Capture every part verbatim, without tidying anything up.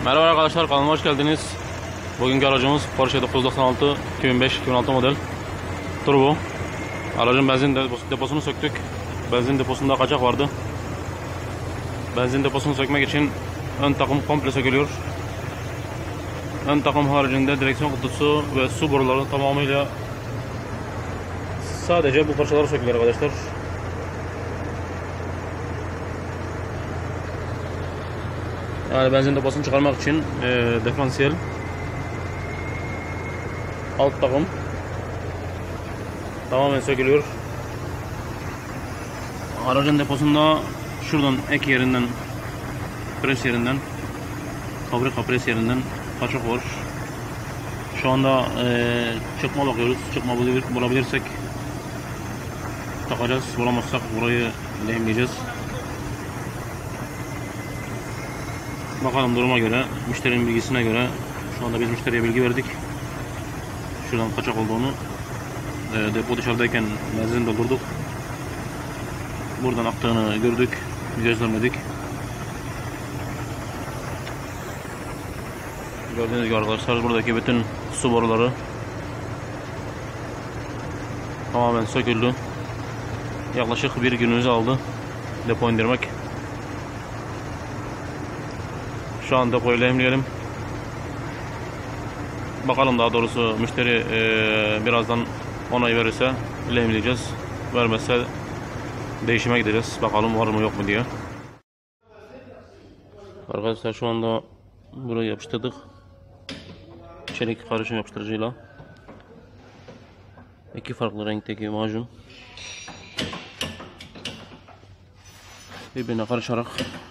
Merhaba arkadaşlar, kanalıma hoş geldiniz. Bugünkü aracımız Porsche dokuz yüz doksan altı iki bin beş iki bin altı model Turbo. Aracın benzin deposunu söktük. Benzin deposunda kaçak vardı. Benzin deposunu sökmek için ön takım komple sökülüyor. Ön takım haricinde direksiyon kutusu ve su boruları tamamıyla sadece bu parçaları sökülüyor arkadaşlar. Yani benzin deposunu çıkarmak için e, diferansiyel, alt takım tamamen sökülüyor. Aracın deposunda şuradan ek yerinden, pres yerinden, fabrika pres yerinden kaçak var. Şu anda e, çıkma bakıyoruz. Çıkma bulabilirsek takacağız. Bulamazsak burayı lehimleyeceğiz. Bakalım duruma göre, müşterinin bilgisine göre. Şu anda biz müşteriye bilgi verdik. Şuradan kaçak olduğunu. E, depo dışarıdayken benzin doldurduk. Buradan aktığını gördük, gözlemledik. Gördüğünüz gibi arkadaşlar, buradaki bütün su boruları tamamen söküldü. Yaklaşık bir günümüzü aldı depo indirmek. Şu an depoyu lehimleyelim. Bakalım, daha doğrusu müşteri e, birazdan onay verirse lehimleyeceğiz. Vermezse değişime gideceğiz. Bakalım var mı yok mu diye. Arkadaşlar şu anda burayı yapıştırdık. Çelik karışım yapıştırıcıyla. İki farklı renkteki macun birbirine karışarak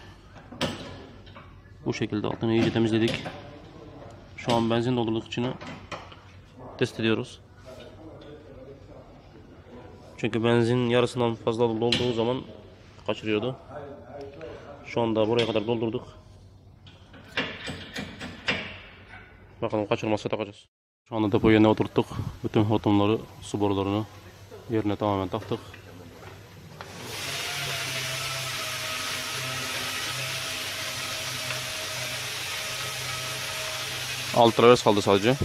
bu şekilde altını iyice temizledik. Şu an benzin doldurduk, içini test ediyoruz. Çünkü benzin yarısından fazla dolduğu zaman kaçırıyordu. Şu anda buraya kadar doldurduk. Bakalım kaçırmazsa takacağız. Şu anda depoyu yerine oturttuk. Bütün hortumları, su borularını yerine tamamen taktık. Alt travers kaldı sadece.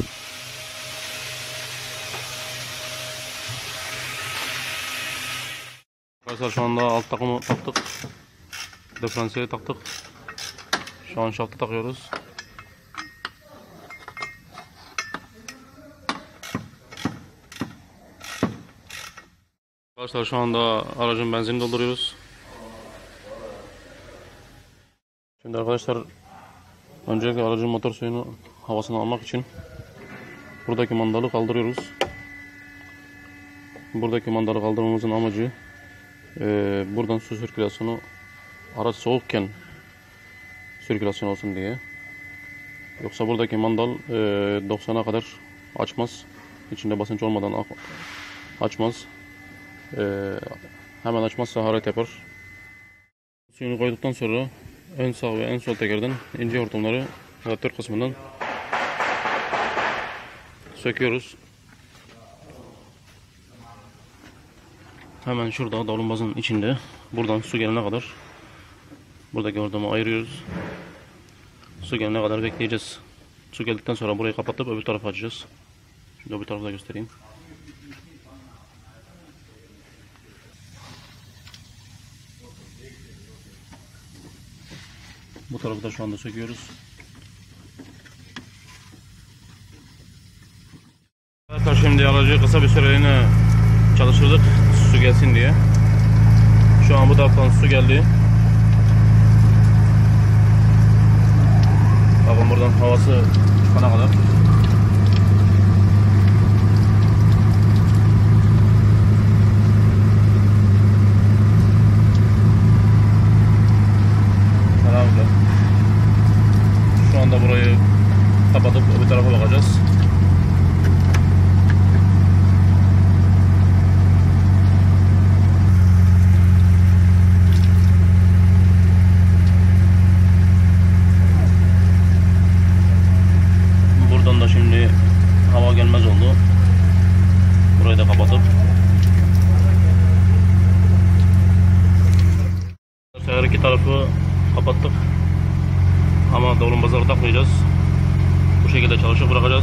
Arkadaşlar şu anda alt takımı taktık. Diferansiyeli taktık. Şu an şaftı takıyoruz. Arkadaşlar şu anda aracın benzinini dolduruyoruz. Şimdi arkadaşlar, öncelikle aracın motor suyunu, havasını almak için buradaki mandalı kaldırıyoruz. Buradaki mandalı kaldırmamızın amacı e, buradan su sirkülasyonu, araç soğukken sirkülasyon olsun diye. Yoksa buradaki mandal e, doksana kadar açmaz. İçinde basınç olmadan açmaz. E, hemen açmazsa hararet yapar. Suyunu koyduktan sonra ön sağ ve ön sol tekerden ince hortumları radyatör kısmından söküyoruz. Hemen şurada davlumbazın içinde, buradan su gelene kadar buradaki hortumu ayırıyoruz. Su gelene kadar bekleyeceğiz. Su geldikten sonra burayı kapatıp öbür tarafa açacağız. Şimdi öbür tarafı da göstereyim. Bu tarafı da şu anda söküyoruz. Arkadaşlar şimdi aracı kısa bir süreliğine çalıştırdık su gelsin diye. Şu an bu taraftan su geldi. Bakın buradan havası çıkana kadar. Şu anda burayı kapatıp öbür tarafa bakacağız. Buradan da şimdi hava gelmez oldu. Burayı da kapatıp her iki tarafı kapattık. Ama ama davlumbazları takmayacağız. Bu şekilde çalışıp bırakacağız.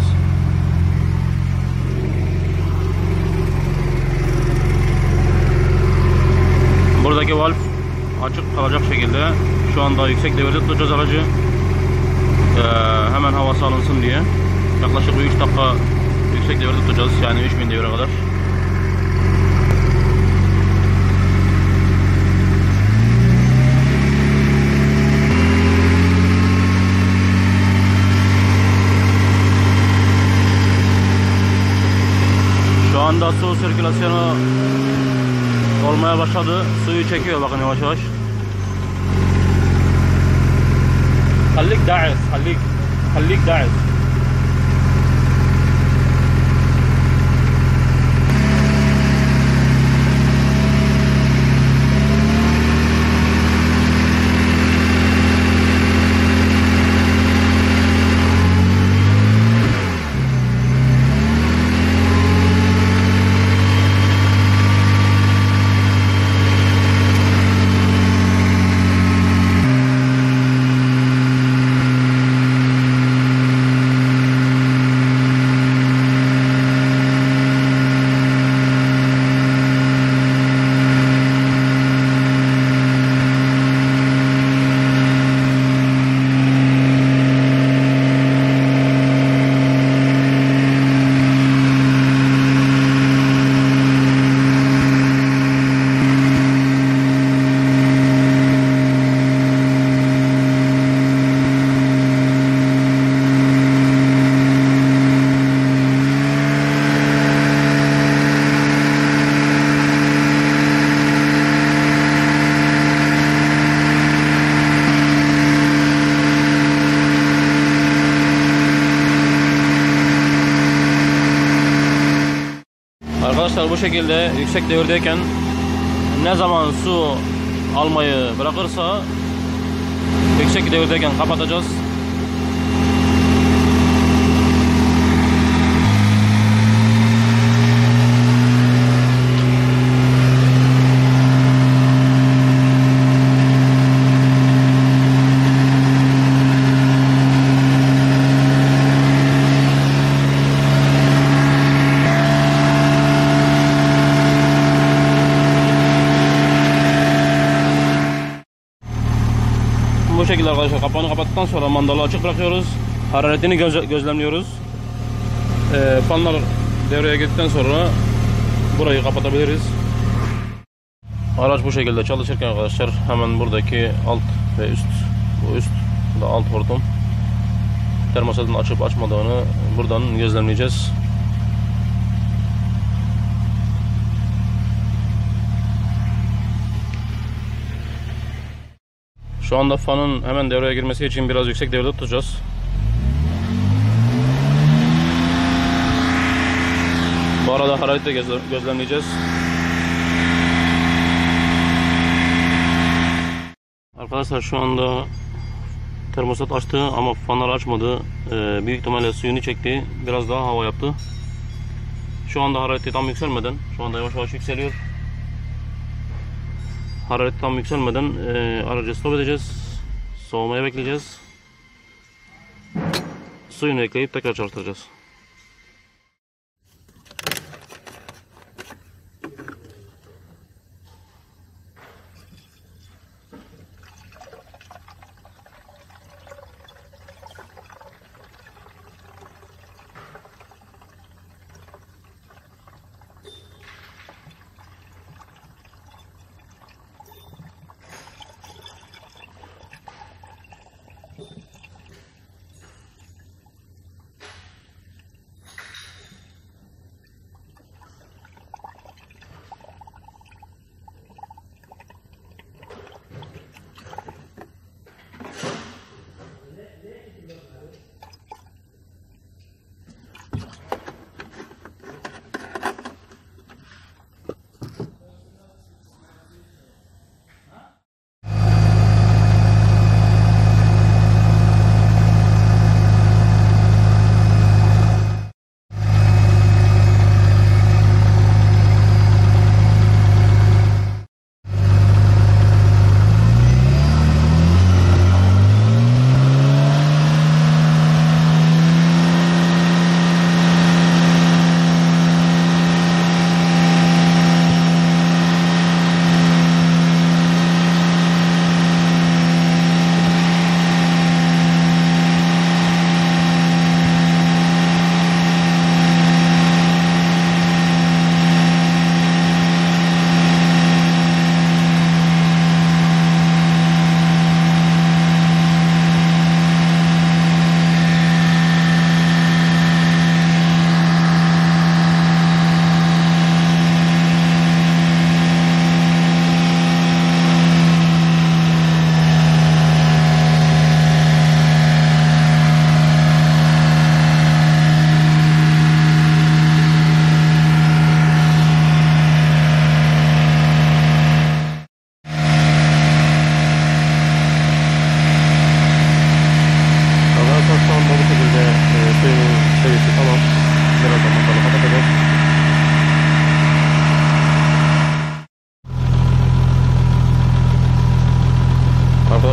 Buradaki valv açık kalacak şekilde şu anda yüksek devirde tutacağız aracı. Ee, hemen havası alınsın diye. Yaklaşık bir üç dakika yüksek devirde tutacağız. Yani üç bin devire kadar. Şu anda su sirkülasyonu olmaya başladı. Suyu çekiyor bakın yavaş yavaş. Hallik da'is, hallik, hallik da'is. Arkadaşlar bu şekilde yüksek devirdeyken ne zaman su almayı bırakırsa yüksek devirdeyken kapatacağız. Bu şekilde arkadaşlar kapağını kapattıktan sonra mandalı açık bırakıyoruz. Hararetini göz gözlemliyoruz. Ee, fanlar devreye girdikten sonra burayı kapatabiliriz. Araç bu şekilde çalışırken arkadaşlar hemen buradaki alt ve üst, bu üst, bu da alt hortum termostatın açıp açmadığını buradan gözlemleyeceğiz. Şu anda fanın hemen devreye girmesi için biraz yüksek devirde tutacağız. Bu arada harareti de gözlemleyeceğiz. Arkadaşlar şu anda termostat açtı ama fanları açmadı. Ee, büyük ihtimalle suyunu çekti. Biraz daha hava yaptı. Şu anda harareti tam yükselmeden, şu anda yavaş yavaş yükseliyor. Hararet tam yükselmeden e, aracı stop edeceğiz. Soğumaya bekleyeceğiz. Suyunu ekleyip tekrar çalıştıracağız.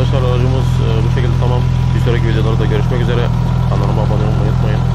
arkadaşlar aracımız e, bu şekilde tamam. Bir sonraki videolarda görüşmek üzere. Kanalıma abone olmayı unutmayın.